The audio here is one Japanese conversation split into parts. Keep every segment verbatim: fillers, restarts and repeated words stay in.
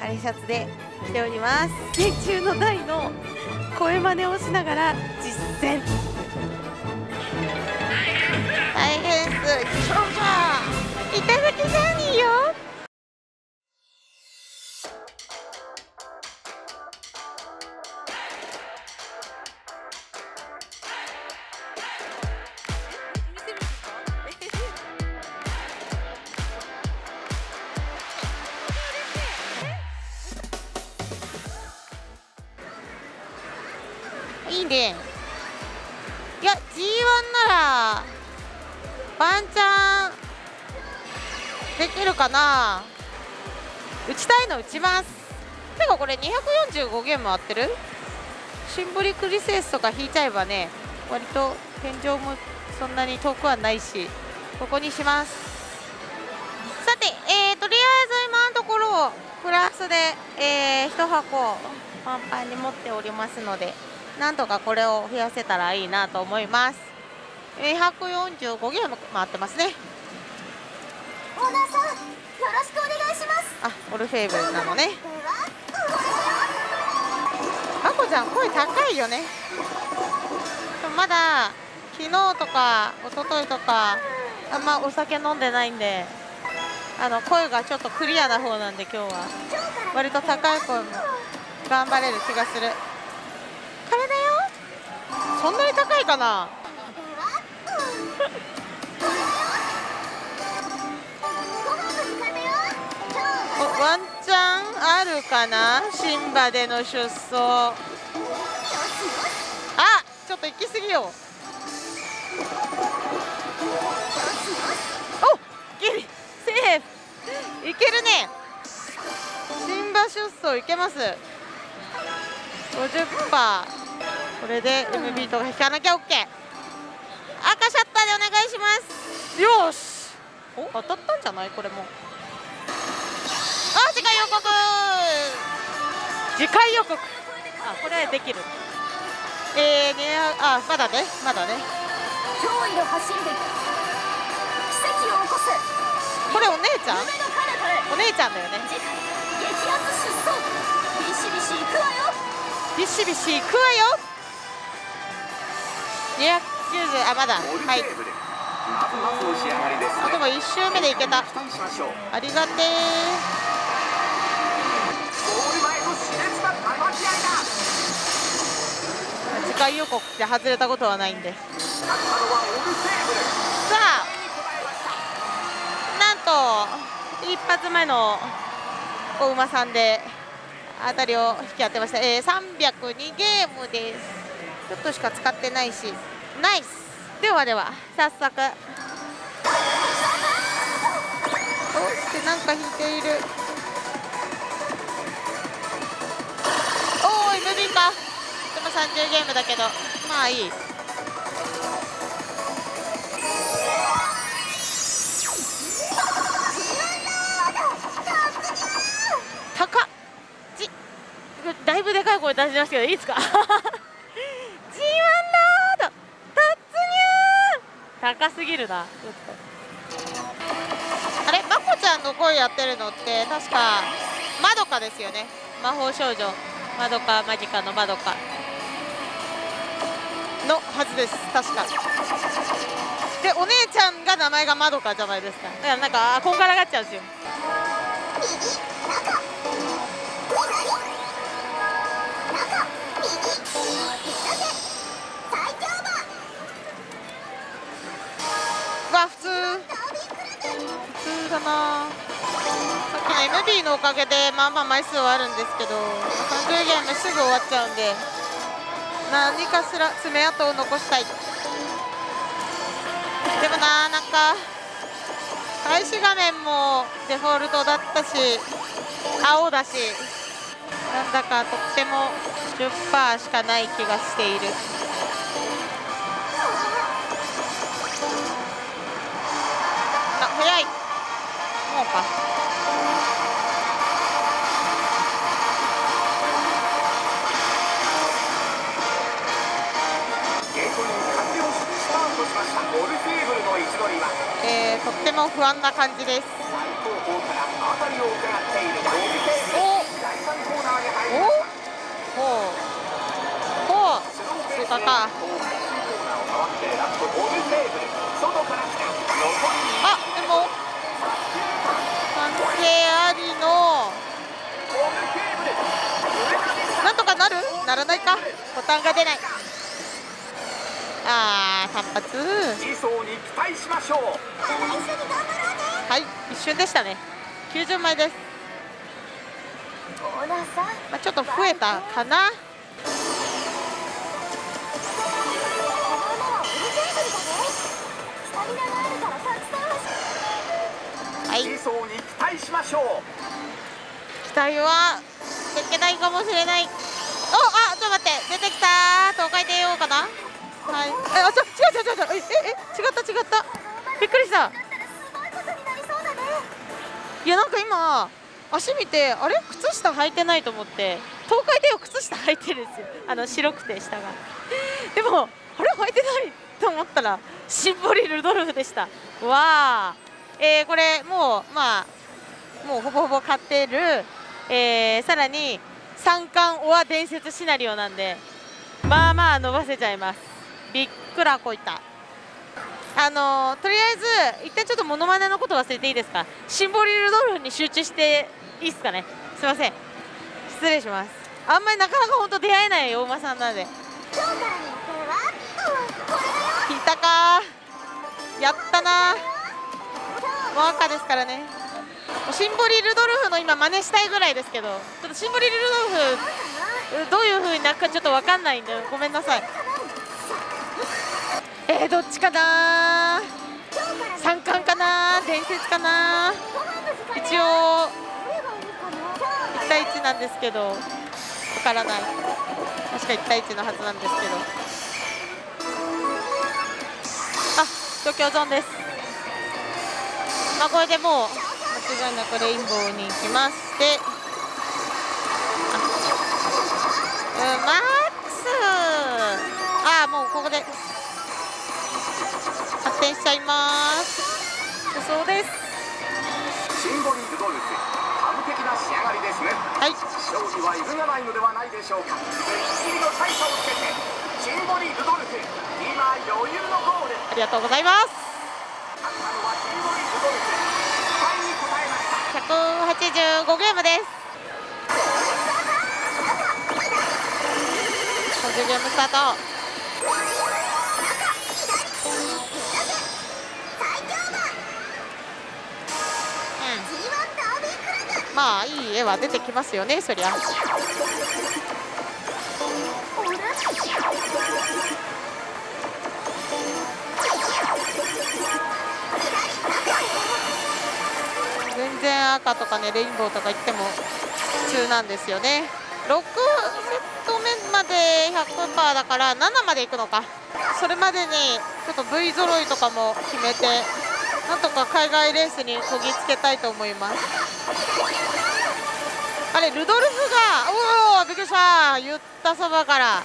ハイシャツで来ております。劇中の大の声真似をしながら実践。大変数少女いただきジャーニーよ。いいね。いや ジーワン ならワンチャンできるかな。打ちたいの打ちます。てかこれにひゃくよんじゅうごゲーム合ってる。シンボリクリセスとか引いちゃえばね、割と天井もそんなに遠くはないし、ここにします。さて、えー、とりあえず今のところプラスで、えー、いち箱パンパンに持っておりますので、なんとかこれを増やせたらいいなと思います。にひゃくよんじゅうごゲーム回ってますね。 オーナーさん、よろしくお願いします。 あ、オルフェーブルなのね。まこちゃん声高いよね。でもまだ昨日とか一昨日とかあんまお酒飲んでないんで、あの声がちょっとクリアな方なんで、今日は割と高い声も頑張れる気がする。これだよ。そんなに高いかな。お、ワンチャンあるかな。シンバでの出走。あ、ちょっと行き過ぎよ。お、ギリセーフ。いけるね。シンバ出走いけます。ごじゅっパーセント。これで エムビー とか引かなきゃ OK。 赤シャッターでお願いします。よし、お、当たったんじゃないこれも。あ、次回予告。次回予告。あ、これできる。えー、ね、あ、まだね、まだね。 驚異の走りで奇跡を起こす。 これお姉ちゃん？ 夢の彼方へ。 お姉ちゃんだよね。 次回激アツ出走。ビシビシ行くわよ。 ビシビシ行くわよ。にひゃくきゅうじゅう、あ、まだ。はい。あ、でもいち周目でいけた。ありがてー。次回予告で外れたことはないんで。さあ、なんと一発目のお馬さんで当たりを引き当てました。えー、さんびゃくにゲームです。ちょっとしか使ってないし、ナイス。ではでは早速、おしてなんか引いている。おお、 エムビー か。でもさんじゅうゲームだけど、まあいい。高っ。じだいぶでかい声出しましたけどいいですか。ジーワン ロード突入。高すぎるな。ちょっとあれ、まこちゃんの声やってるのって確かまどかですよね。魔法少女まどかマギカのまどかのはずです、確か。でお姉ちゃんが名前がまどかじゃないですか。だからなんかこんがらがっちゃうんですよ。わ、普通普通だな。さっきの エムビー のおかげでまあまあ枚数はあるんですけど、さんじゅうゲームすぐ終わっちゃうんで、何かしら爪痕を残したい。でもな、なんか開始画面もデフォルトだったし青だし、なんだかとっても じゅっパーセント しかない気がしている。あ、早い。もうか。えー、とっても不安な感じです。お、 かか。あ、でも関係ありのなんとかなるならないか。ボタンが出ない。あー、単発。はい、一瞬でしたね。きゅうじゅうまいです。まあ、ちょっと増えたかな。はい、期待はできないかもしれない。お、あ、ちょっと待って、出てきたー。東海帝王かな。はい、え、あ、ちょ、違う違う違う違う、え、え、違った違った、びっくりした。いや、なんか今足見て、あれ、靴下履いてないと思って、東海帝王靴下履いてるんですよ。あの白くて下が。でも、あれ、履いてないと思ったらシンボリルドルフでした。わー、えー、これもう、まあもうほぼほぼ買ってる、えー、さらに三冠オア伝説シナリオなんで、まあまあ伸ばせちゃいます。びっくらこいた。あのー、とりあえず一旦ちょっとモノマネのこと忘れていいですか。シンボリルドルフに集中していいですかね。すいません、失礼します。あんまりなかなか本当出会えない大馬さんなので。引いたかー、やったなー。もう赤ですからね。シンボリルドルフの今真似したいぐらいですけど、ちょっとシンボリルドルフどういう風になるかちょっと分かんないんでごめんなさい。えー、どっちかなー。三冠かなー、伝説かなー。一応いちたいいちなんですけど、わからない。確かいちたいいちのはずなんですけど。あ、東京ゾーンです。まあ、これでもう間違いなくレインボーに行きまして、あ、うん、マックス、あー、もうここで発展しちゃいます。そうです。 シンボリルドルフ、完璧な仕上がりですね。 はい、 勝利は揺るがないのではないでしょうか。歴史の大差をつけてシンボリルドルフ、今余裕のゴール。 ありがとうございます。 勝ったのはシンボリルドルフ、期待に応えました。 ひゃくはちじゅうごゲームです。ごじゅうゲームスタート。うん、まあいい絵は出てきますよね、そりゃ。全然赤とかね、レインボーとか言っても普通なんですよね。ろくセット目まで ひゃくパーセント だからななまでいくのか。それまでにちょっと V 揃いとかも決めて、なんとか海外レースにこぎつけたいと思います。あれ、ルドルフが、おお、びっくりした、言ったそばから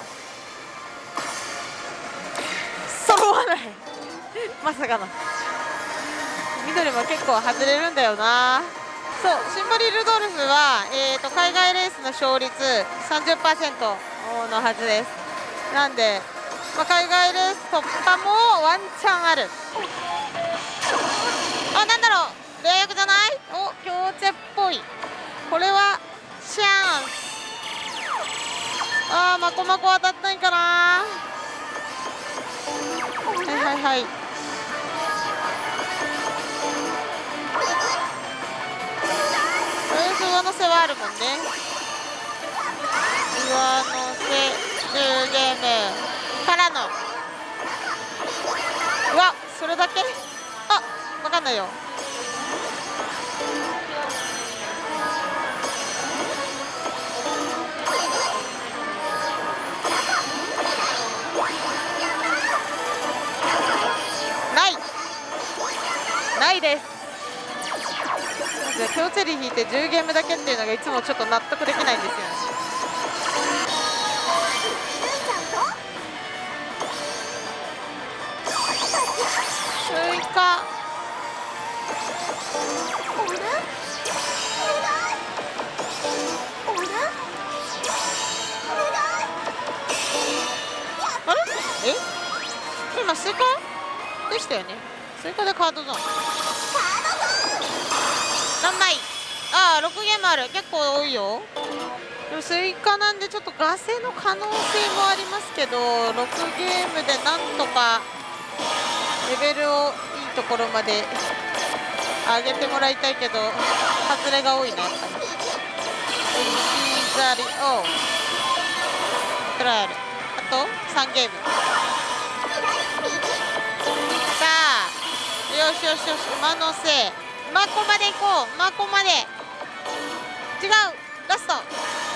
揃わないまさかの緑も結構外れるんだよな。そう、シンボリルドルフは、えー、と海外レースの勝率 さんじゅっパーセント のはずです。なんで、まあ、海外レース突破もワンチャンある。あ、なんだろう、レア役じゃない？お、強チェっぽい。これはチャンス。あー、まこまこ当たったんかな。はいはいはい。上乗せはあるもんね。上乗せじゅうゲームからの、うわ、それだけ、あ、分かんないよ。ないないです。強チェリー引いてじゅうゲームだけっていうのがいつもちょっと納得できないんですよね。追加あれよね。追加でカードゾーン何枚？ああろくゲームある。結構多いよ。でも追加なんでちょっとガセの可能性もありますけど、ろくゲームでなんとかレベルをいいところまで上げてもらいたいけど、外れが多いねやっぱり。ザリオトライアルあとさんゲーム。さあよしよしよし、馬のせい馬コまで行こう。馬コまで違うラスト。あ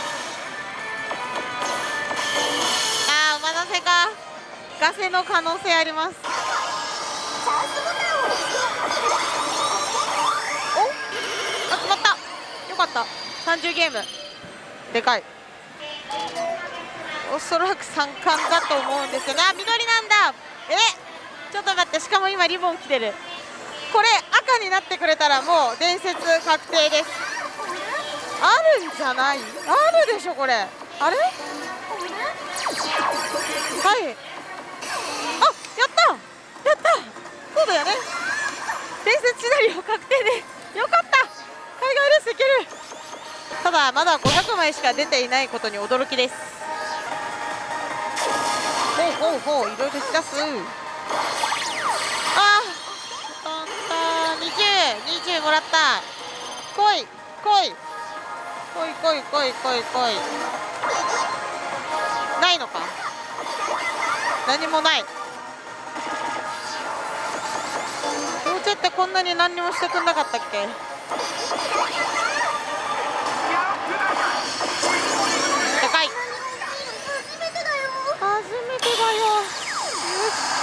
ー馬のせか。ガセの可能性あります。お集まった。よかった。さんじゅうゲームでかい。おそらくさん冠だと思うんですよね。あ緑なんだ。えちょっと待って、しかも今リボン来てる。これ赤になってくれたらもう伝説確定です。あるんじゃない？あるでしょこれ。あれ？はい。あやったやった。そうだよね。伝説シナリオ確定でよかった。海外レースいける。ただまだごひゃくまいしか出ていないことに驚きです。ほうほうほういろいろ引き出す。ああにじゅうにじゅうもらった。来い来い来い来い来い来い来い。ないのか。何もない。どうちってこんなに何にもしてくんなかったっけ。でかい。初めてだよ。よし。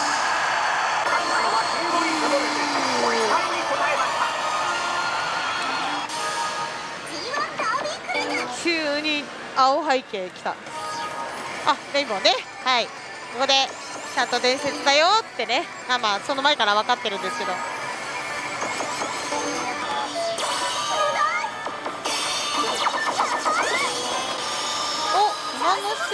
急に青背景きた。あレインボーね。はいここでちゃんと伝説だよってね。あまあその前から分かってるんですけど。お馬のせ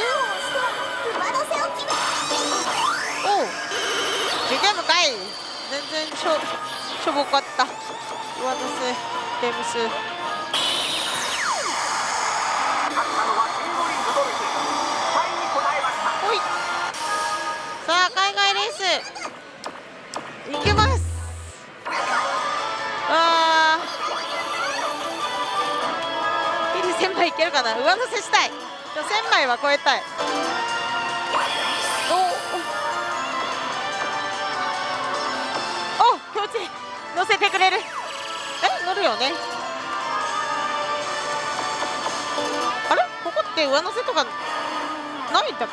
おうじゅうゲームかい。全然しょしょぼかった。上乗せゲーム数。ほいさあ海外レースいきます。あービリせんまいいけるかな。上乗せしたい。せんまいは超えたい。おお気持ちいい。乗せてくれる。え乗るよね。あれここって上乗せとかないんだっけ。あ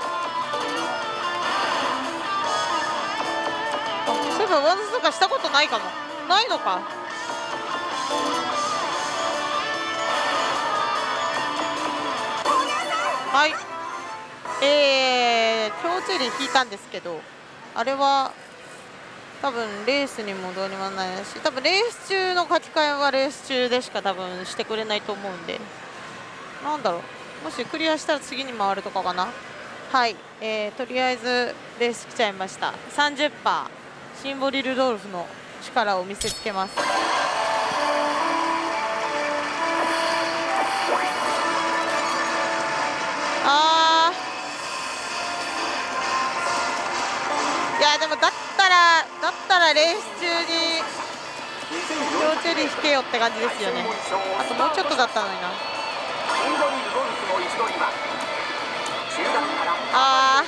そういえば上乗せとかしたことないかも。ないのか。はいえー、強チェリー引いたんですけど、あれは多分レースにもどうにもないし、多分レース中の書き換えはレース中でしか多分してくれないと思うんで、なんだろう、もしクリアしたら次に回るとかかな。はい、えー、とりあえずレース来ちゃいました。 さんじゅっパーセント シンボリルドルフの力を見せつけます。あーいやでもだったらだったらレース中に強チェリー引けよって感じですよね。あともうちょっとだったのにな。あ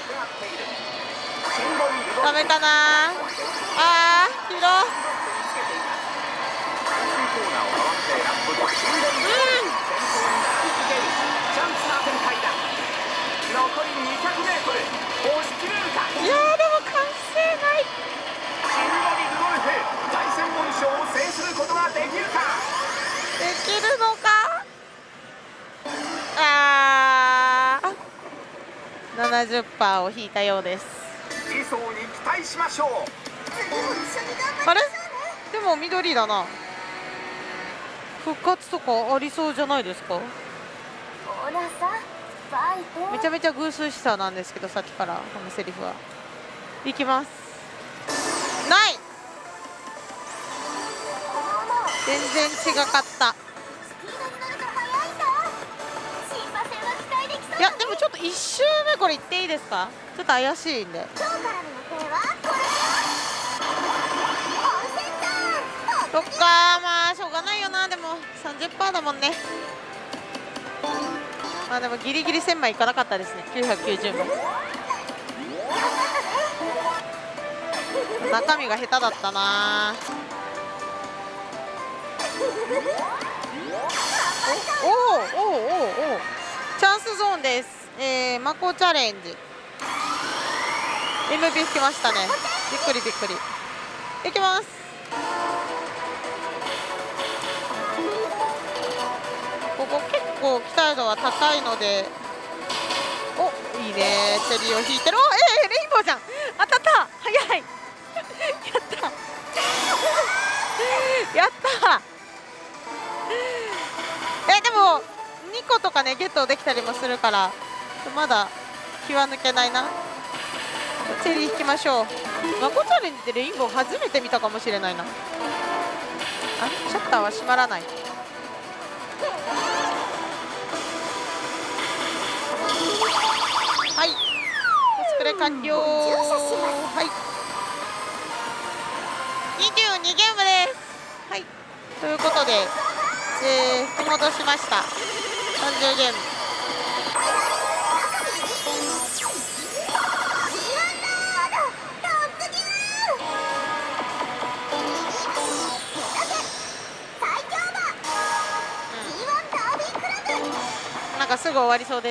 ーダメかな。あーヒロいやーでも完成ない。できるのか。あー ななじゅっパーセント を引いたようです。あれでも緑だな。復活とかありそうじゃないですか。めちゃめちゃ偶数しさなんですけど、さっきからこのセリフは。いきます。ない全然違かった。いやでもちょっといち周目これ言っていいですか？ちょっと怪しいんで。そっか、まあしょうがないよな。でも さんじゅっパーセント だもんね。まあでもギリギリせんまいいかなかったですね。きゅうひゃくきゅうじゅうまい。中身が下手だったな。おおおおおお、チャンスゾーンです。えー、マコチャレンジ エムピー 吹きましたね。びっくりびっくり。いきます。ここ結構期待度は高いので、お、いいね。チェリーを引いてる。お、えー、レインボーじゃん。当たった。早い。やったやったえ、でもにことかねゲットできたりもするから、まだ気は抜けないな。チェリー引きましょう。マコチャレンジでレインボー初めて見たかもしれないな。あ、シャッターは閉まらない。はい、コスプレ完了。はい、にじゅうにゲームです。はい、ということで、えー、引き戻しました。さんじゅうゲーム。うん、なんかすぐ終わりそうです。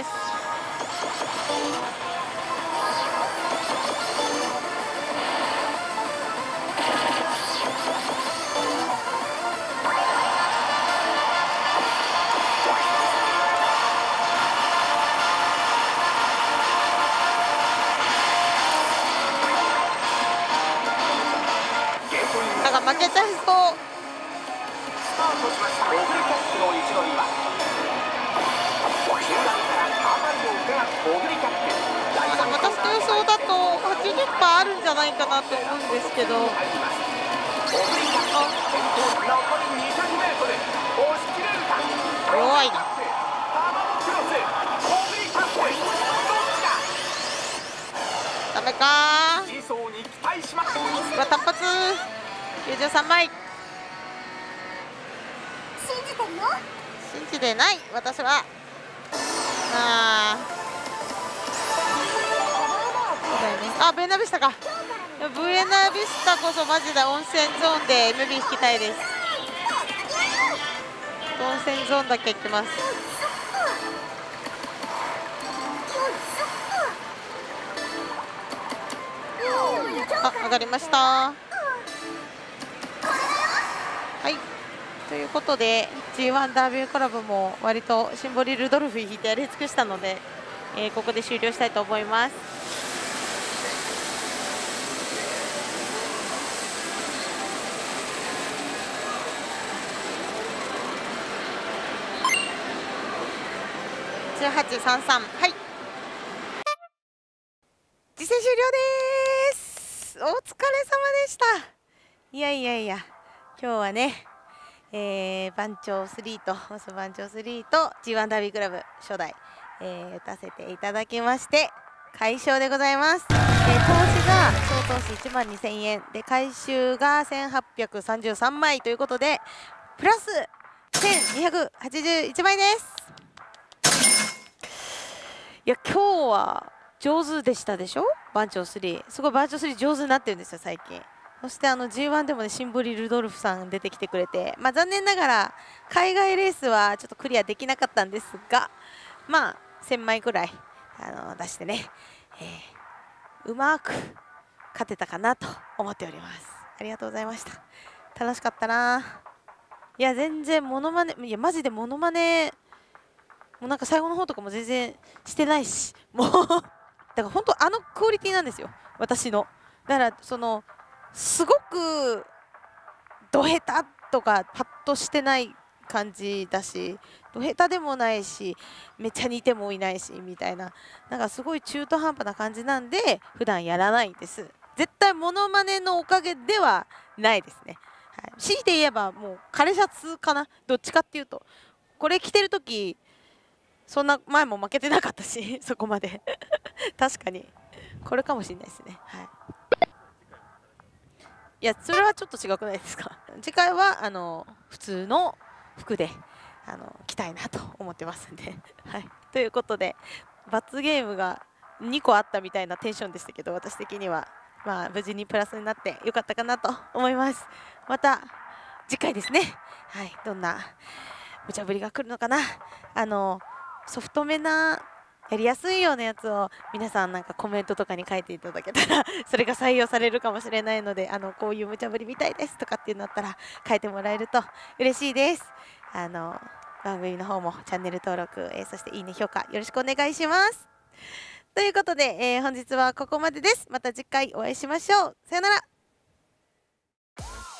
負けちゃいそう。スタートしました。オグリキャップの位置取りは中段からカーバリを受けます。オグリキャップ。私の予想だと はちじゅっパーセント あるんじゃないかなと思うんですけど。オグリキャップ先頭残りにひゃくメートル。押し切れるか。弱いな。タマモクロス。オグリキャップ。どっちだ。ダメかー。に走に期待します。うわ、単発。きゅうじゅうさんまい。信じてるの？信じてない私は。あそうだよね。あ、ブエナビスタか。ブエナビスタこそマジで温泉ゾーンで エムビー 引きたいです。温泉ゾーンだけ行きます。あ、上がりました。はい、ということで ジーワン ダービーコラボも割とシンボリルドルフ引いてやり尽くしたので、えー、ここで終了したいと思います。じゅうはちさんさん、はい、実践終了です。お疲れ様でした。いやいやいや、今日はね、えー、番長スリーとモス番長スリーと ジーワン ダービークラブ初代、えー、打たせていただきまして快勝でございます。えー、投資が総投資いちまんにせんえんで回収がせんはっぴゃくさんじゅうさんまいということでプラスせんにひゃくはちじゅういちまいです。いや今日は上手でしたでしょ。番長スリーすごい番長スリー上手になってるんですよ最近。そしてあの ジーワン でもねシンボリルドルフさん出てきてくれて、まあ、残念ながら海外レースはちょっとクリアできなかったんですが、まあせんまいぐらいあの出してね、えー、うまく勝てたかなと思っております。ありがとうございました。楽しかったな。いや全然モノマネ、いやマジでモノマネもうなんか最後の方とかも全然してないし、もうだから本当あのクオリティなんですよ私の。だからそのすごくド下手とかパッとしてない感じだし、ド下手でもないしめっちゃ似てもいないしみたいな、なんかすごい中途半端な感じなんで普段やらないんです。絶対モノマネのおかげではないですね。 い、強いて言えばもう枯れシャツかな、どっちかっていうと。これ着てる時そんな前も負けてなかったしそこまで確かにこれかもしれないですね。はい、いやそれはちょっと違くないですか。次回はあの普通の服であの着たいなと思ってますんではい、ということで罰ゲームがにこあったみたいなテンションでしたけど、私的にはまあ無事にプラスになってよかったかなと思います。また次回ですね。はい、どんな無茶ぶりが来るのかな。あのソフトめなやりやすいようなやつを皆さんなんかコメントとかに書いていただけたらそれが採用されるかもしれないので、あのこういう無茶ぶり見たいですとかっていうのだったら書いてもらえると嬉しいです。あの番組の方もチャンネル登録、えー、そしていいね評価よろしくお願いします。ということで、えー、本日はここまでです。また次回お会いしましょう。さよなら。